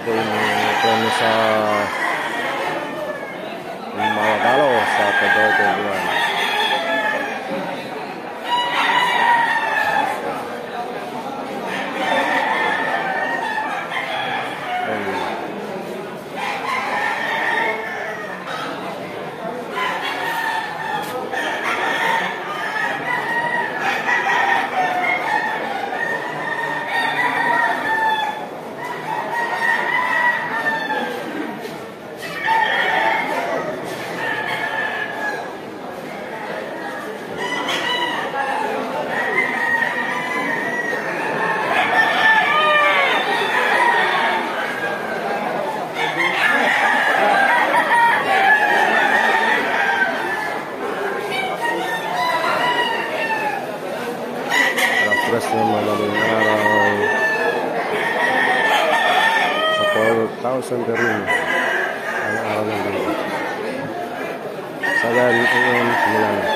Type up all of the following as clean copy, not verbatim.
po yung premyo sa mga talo sa February 21. Alas 3 na madaling araw sa 4,000 per rin ang araw ng dito. Sa gani AM simula na.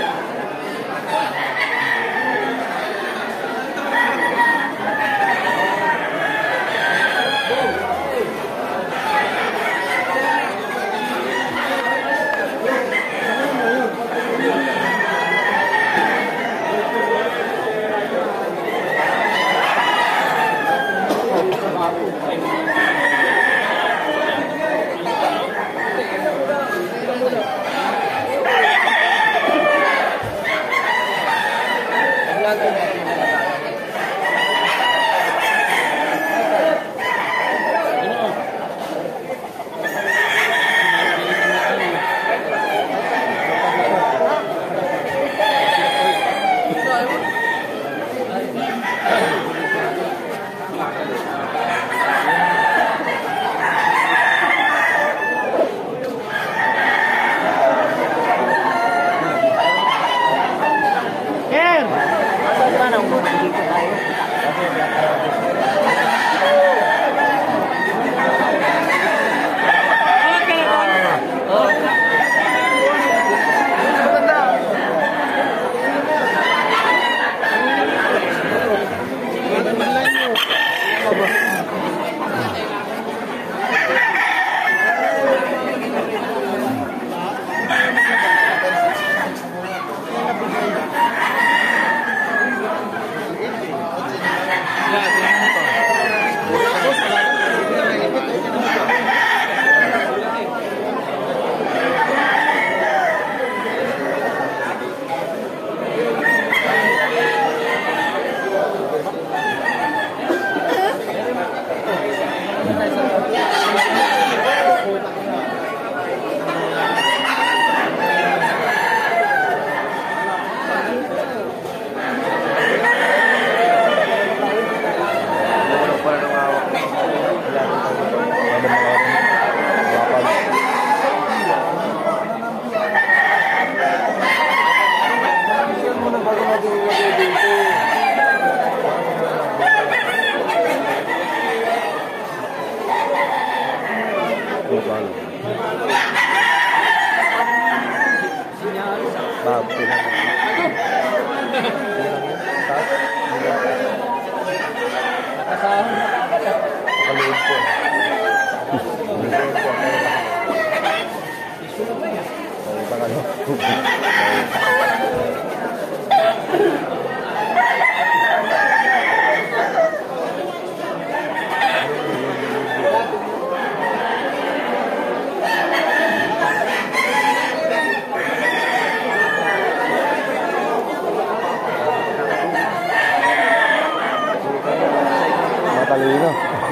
Matalino.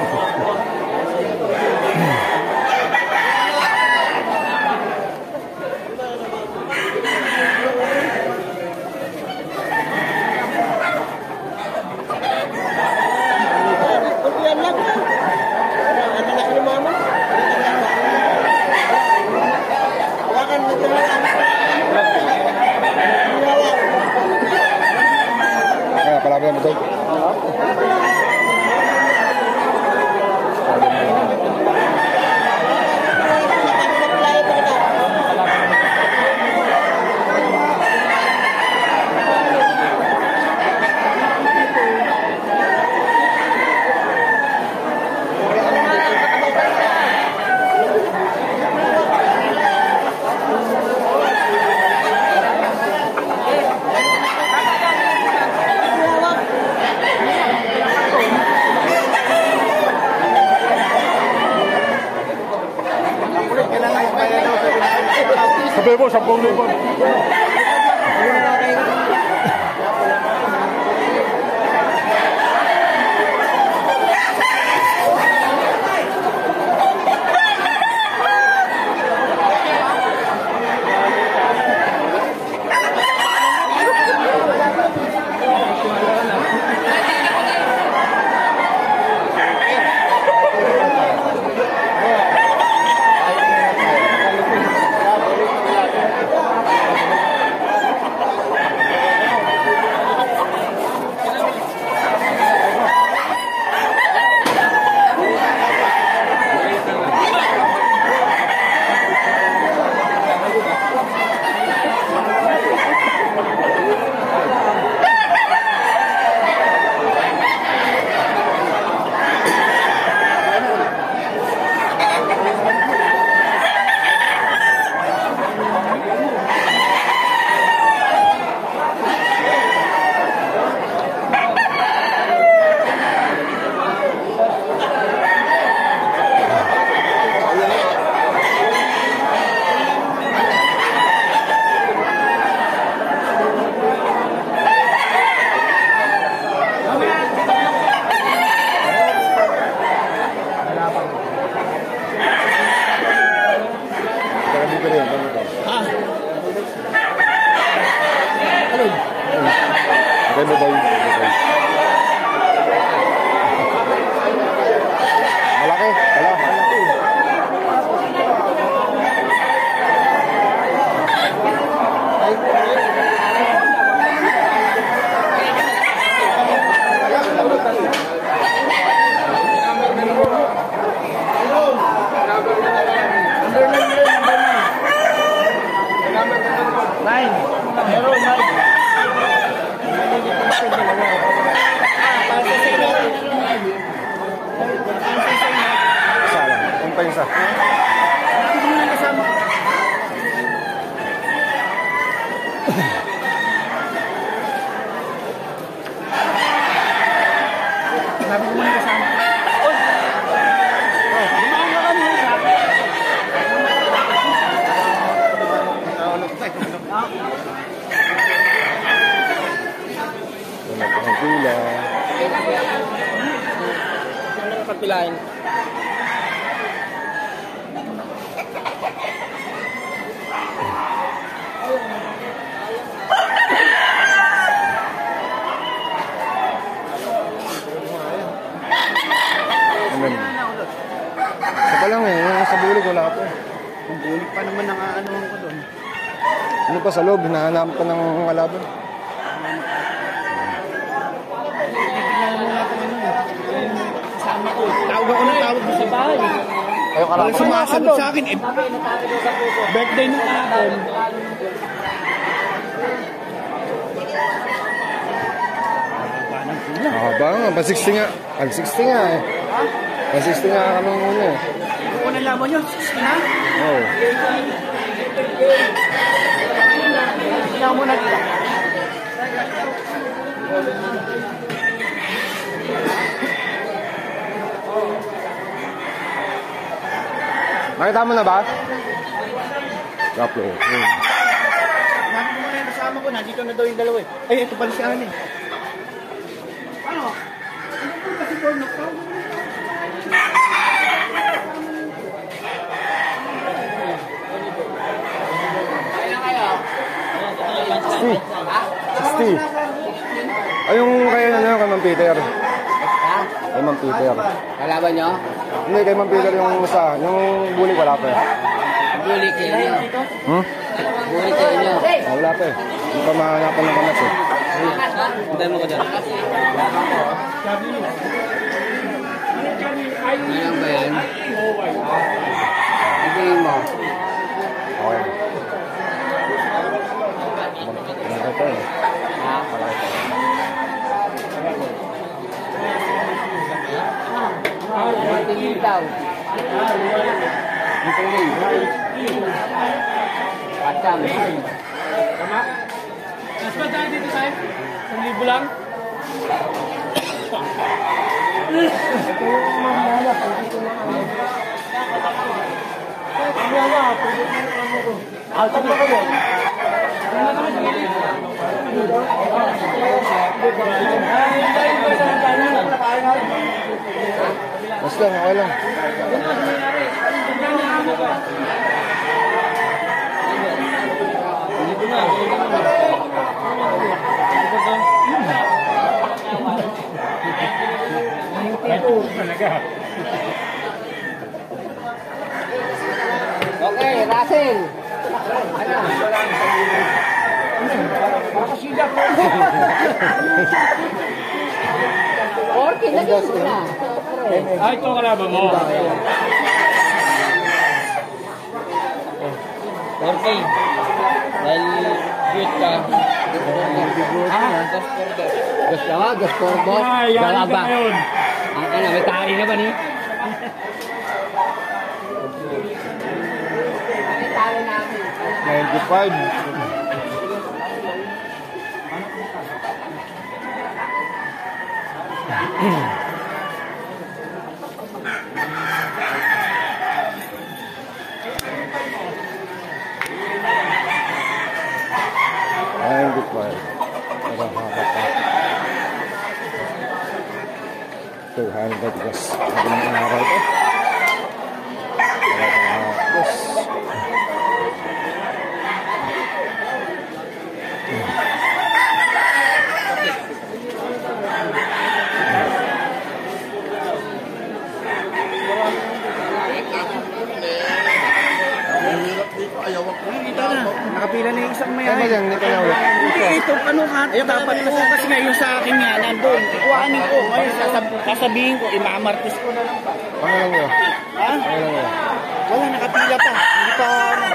Palagi mo doon. Sabi po, 10,000. Kapilain. Saka lang eh, yung sa bulig wala pa. Yung bulig pa naman nang-aanohan ko doon. Ano pa sa loob, hinahanap pa ng kalaban. Kasama ko. Tawag ako ng tawag sa bahay. Ayaw ka lang. Sumasagot sa akin. Birthday nung kahapon. Ba nga, pa 60 nga. Pag 60 nga eh. Pa 60 nga kami muna eh. Kung unang laban nyo, 60 na? Oo. Kaya mo nagila. Nakita mo na ba? Kaplo. Nakita mo na yung kasama ko, nandito na daw yung dalawa eh. Ay, ito pala si Ani. Ano? Ano po kasi ko nagtawag? Ay, yung kay Ma'am Peter. Kay Ma'am Peter. Kalaban nyo? Hindi, kay Ma'am Peter yung isa. Yung bulik wala pa eh. Bulik kayo nyo. Bulik kayo nyo. Wala pa eh. Hindi pa mahanapan ng kamas eh. Hintay mo ko dyan. Ngayon ba yan? Hintay mo. Okay. Malaki eh. Ha? Tingin daw. Tingin. Pacam. Tama? Mas ba tayo dito sa'yo? 1,000 lang? Ito yung mamaya. Pwede ko na ano. Mamaya, pwede ko na ano ko. Alto na ka doon. Basta, okay lang. Okay, Russell. Orky, lagyan mo na. Ay, ito kalaban mo. Orky. Dahil cute ka. Gaspordo. Ay, yan ka Galaba. ngayon. Ang ano, may tari na ba ni? May tari namin. 95. Ay, hindi pa. Nakahakat pa. 200 gas. Magandang araw ito. Yes. Nakapila na yung isang Ay, mayay. magang, hindi ka nawag. Hindi, ito, ano ka? Dapat ko kasi nga yung sa akin nga, nandun. Ikuhanin ko. Ngayon, sasabihin ko, imamartis ko na lang pa. Pangalan nyo? Ha? Pangalan nyo? Wala, nakapila pa. Hindi pa, ano.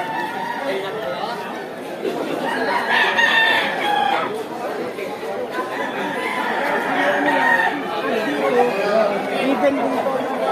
Even dito.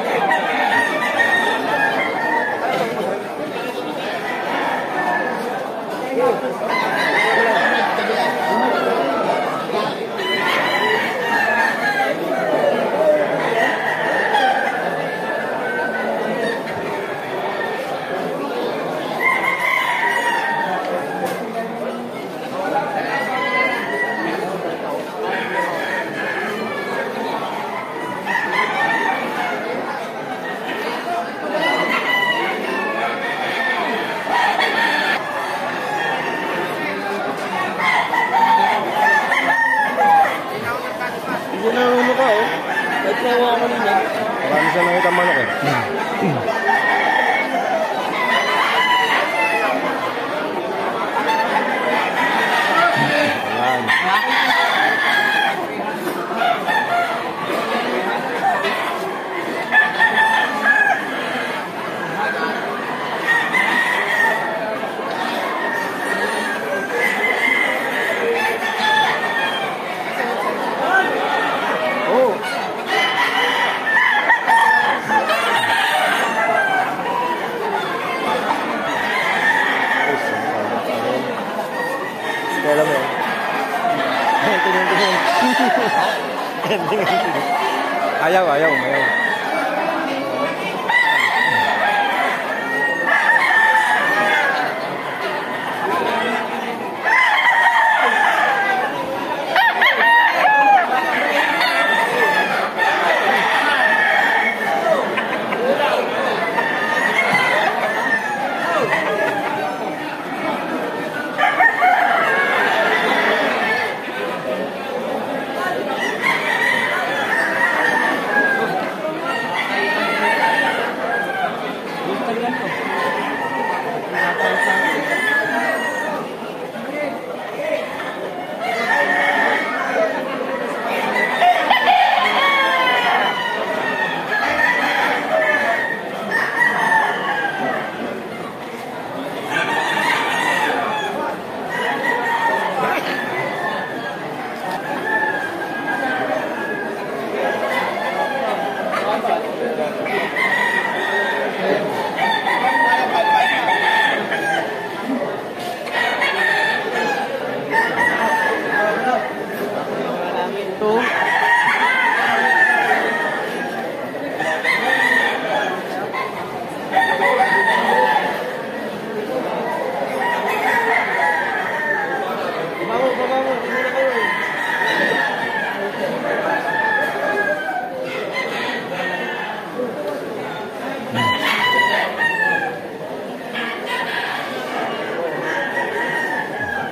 Hindi na ano ka, oh. Kahit nawa ako nila. Marami siya nakita manok eh. Ayan. Oh. Kaya mo. Tingin. Ayaw.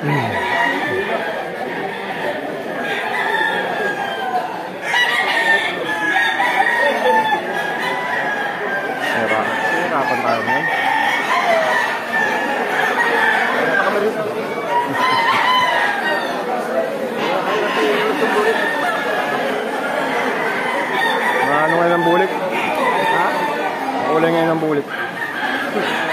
Hirapan tayo ngayon. Ano ngayon ang bulik? Ha? Kulay ngayon ang bulik.